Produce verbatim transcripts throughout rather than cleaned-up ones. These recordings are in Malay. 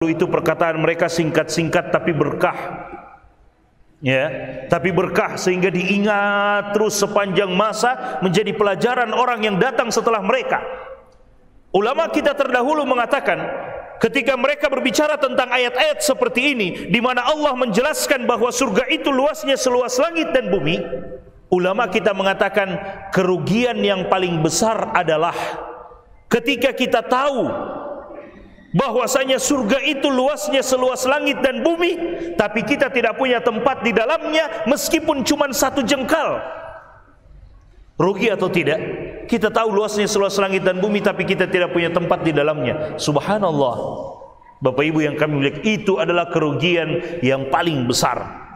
itu perkataan mereka singkat-singkat tapi berkah. Ya, tapi berkah sehingga diingat terus sepanjang masa, menjadi pelajaran orang yang datang setelah mereka. Ulama kita terdahulu mengatakan, ketika mereka berbicara tentang ayat-ayat seperti ini, di mana Allah menjelaskan bahwa surga itu luasnya seluas langit dan bumi, ulama kita mengatakan kerugian yang paling besar adalah ketika kita tahu bahwasanya surga itu luasnya seluas langit dan bumi, tapi kita tidak punya tempat di dalamnya meskipun cuma satu jengkal. Rugi atau tidak? Kita tahu luasnya seluas langit dan bumi, tapi kita tidak punya tempat di dalamnya. Subhanallah. Bapak Ibu yang kami muliakan, itu adalah kerugian yang paling besar.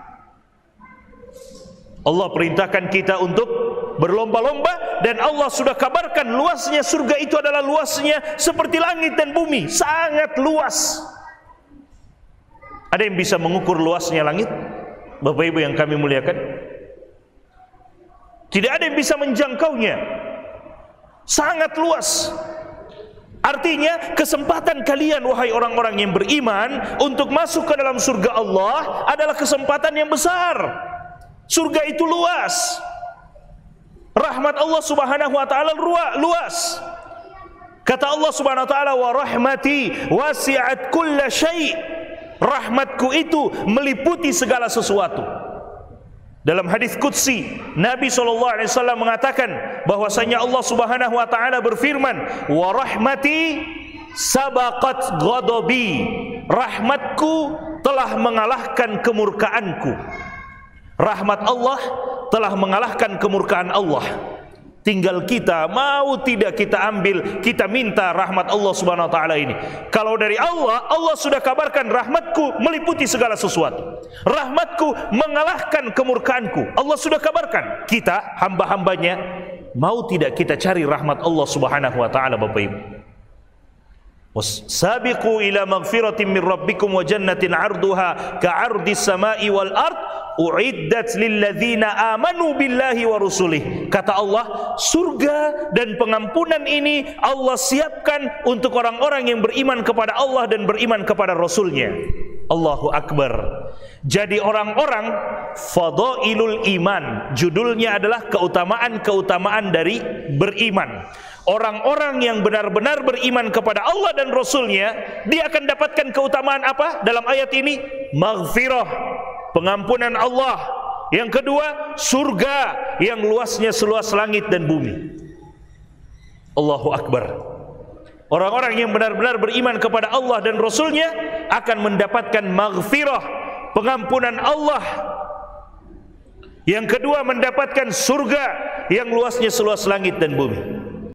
Allah perintahkan kita untuk berlomba-lomba, dan Allah sudah kabarkan luasnya surga itu adalah luasnya seperti langit dan bumi, sangat luas. Ada yang bisa mengukur luasnya langit? Bapak Ibu yang kami muliakan, tidak ada yang bisa menjangkaunya. Sangat luas. Artinya kesempatan kalian wahai orang-orang yang beriman untuk masuk ke dalam surga Allah adalah kesempatan yang besar. Surga itu luas. Rahmat Allah Subhanahu wa taala luas. Kata Allah Subhanahu wa taala, wa rahmati wasi'at kulla syai'. Rahmatku itu meliputi segala sesuatu. Dalam hadis qudsi, Nabi shallallahu alaihi wasallam mengatakan bahwasanya Allah Subhanahu wa taala berfirman, wa rahmati sabaqat ghadabi. Rahmatku telah mengalahkan kemurkaanku. Rahmat Allah telah mengalahkan kemurkaan Allah. Tinggal kita mau tidak kita ambil, kita minta rahmat Allah Subhanahu wa taala ini. Kalau dari Allah, Allah sudah kabarkan rahmatku meliputi segala sesuatu. Rahmatku mengalahkan kemurkaanku. Allah sudah kabarkan. Kita hamba-hambanya mau tidak kita cari rahmat Allah Subhanahu wa taala, Bapak Ibu. Wasabiqu ila maghfiratin min rabbikum wa jannatin 'arduha ka'ardis sama'i wal ard uiddat lilladzina amanu billahi wa rusulih. Kata Allah, surga dan pengampunan ini Allah siapkan untuk orang-orang yang beriman kepada Allah dan beriman kepada Rasulnya. Allahu Akbar. Jadi orang-orang fadailul iman, judulnya adalah keutamaan-keutamaan dari beriman. Orang-orang yang benar-benar beriman kepada Allah dan Rasulnya, dia akan dapatkan keutamaan apa dalam ayat ini? Maghfirah, pengampunan Allah. Yang kedua, surga yang luasnya seluas langit dan bumi. Allahu Akbar. Orang-orang yang benar-benar beriman kepada Allah dan Rasulnya akan mendapatkan maghfirah, pengampunan Allah. Yang kedua, mendapatkan surga yang luasnya seluas langit dan bumi.